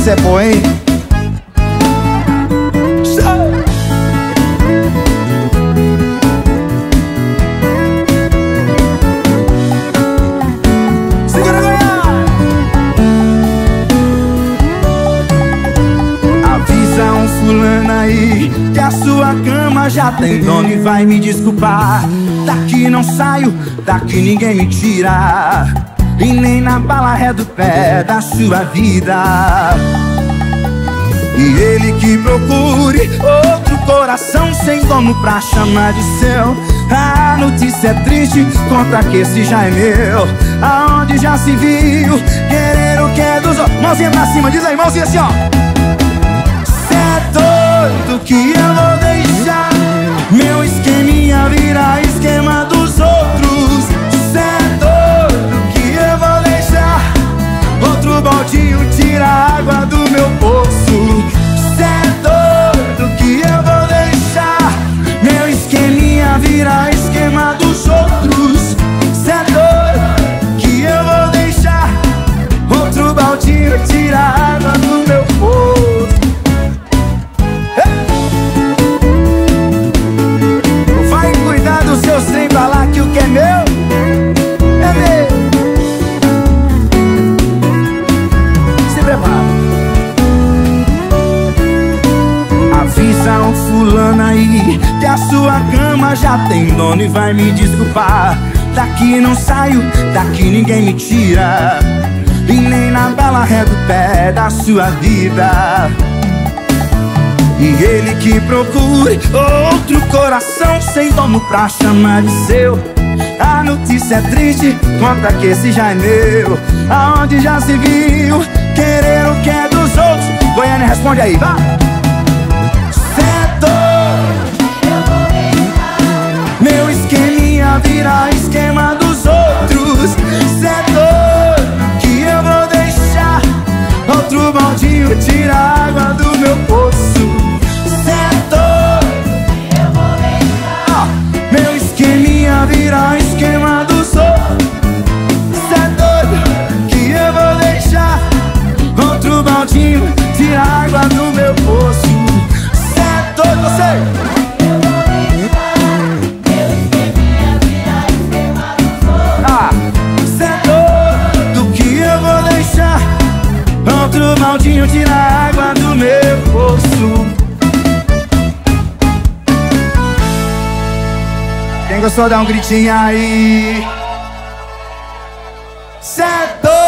Essa é boa, hein? Segura, Goiás! Avisa um fulano aí que a sua cama já tem dono e vai me desculpar. Daqui não saio, daqui ninguém me tira, e nem na bala ré do pé da sua vida. E ele que procure outro coração sem dono pra chamar de seu. A notícia é triste, conta que esse já é meu. Aonde já se viu querer o que é dos outros. Mãozinha pra cima, diz aí, mãozinha assim, ó. Cê é doido que eu vou deixar meu esqueminha virar esquema dos outros. Cê é doido que eu vou deixar outro baldinho tirar a água do meu poço. Cê é doido que eu vou deixar meu esqueminha virar esquema dos outros. Cê é doido que eu vou deixar outro baldinho tirar a água do meu poço. Vai cuidar dos seus trem pra lá, que o que é meu é meu. Se prepara. Avisa um fulano aí que a sua cama já tem dono e vai me desculpar. Daqui não saio, daqui ninguém me tira, e nem na bala ré do pé da sua vida. E ele que procure outro coração sem dono pra chamar de seu. A notícia é triste, conta que esse já é meu. Aonde já se viu querer o que é dos outros. Goiânia, responde aí, vai! Cê é doido, meu esqueminha vira esquema dos outros. Cê é doido que eu vou deixar outro baldinho tirar a água do meu poço. Cê é doido que eu vou deixar meu esqueminha virar esquema dos outros. Cê é doido que eu vou deixar outro baldinho tirar a água do meu poço. Cê é doido, você! Outro baldinho tira a água do meu poço. Quem gostou dá um gritinho aí. Cê é doido.